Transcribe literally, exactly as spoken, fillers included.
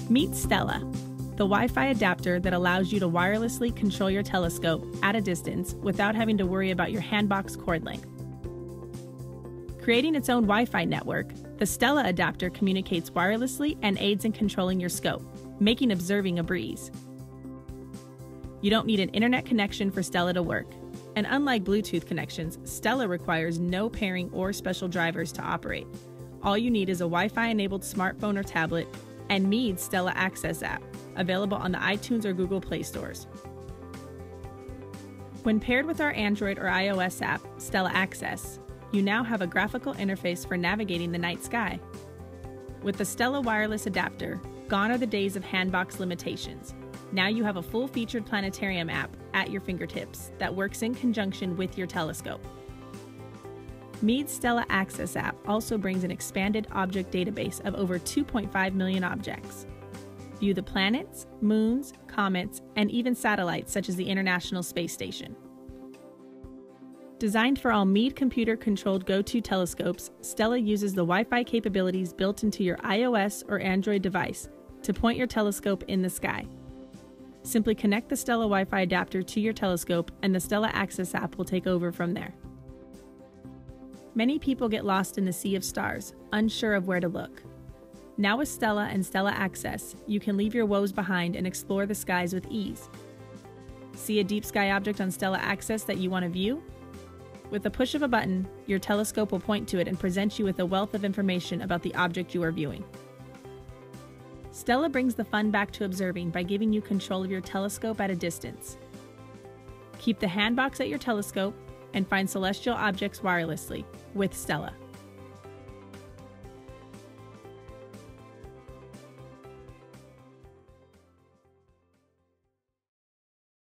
Meet Stella, the Wi-Fi adapter that allows you to wirelessly control your telescope at a distance without having to worry about your handbox cord length. Creating its own Wi-Fi network, the Stella adapter communicates wirelessly and aids in controlling your scope, making observing a breeze. You don't need an internet connection for Stella to work, and unlike Bluetooth connections, Stella requires no pairing or special drivers to operate. All you need is a Wi-Fi-enabled smartphone or tablet and Meade Stella Access app, available on the iTunes or Google Play stores. When paired with our Android or iOS app, Stella Access, you now have a graphical interface for navigating the night sky. With the Stella wireless adapter, gone are the days of handbox limitations. Now you have a full-featured planetarium app at your fingertips that works in conjunction with your telescope. Meade Stella Access app also brings an expanded object database of over two point five million objects. View the planets, moons, comets, and even satellites such as the International Space Station. Designed for all Meade computer-controlled go-to telescopes, Stella uses the Wi-Fi capabilities built into your iOS or Android device to point your telescope in the sky. Simply connect the Stella Wi-Fi adapter to your telescope and the Stella Access app will take over from there. Many people get lost in the sea of stars, unsure of where to look. Now with Stella and Stella Access, you can leave your woes behind and explore the skies with ease. See a deep sky object on Stella Access that you want to view? With the push of a button, your telescope will point to it and present you with a wealth of information about the object you are viewing. Stella brings the fun back to observing by giving you control of your telescope at a distance. Keep the handbox at your telescope and find celestial objects wirelessly with Stella.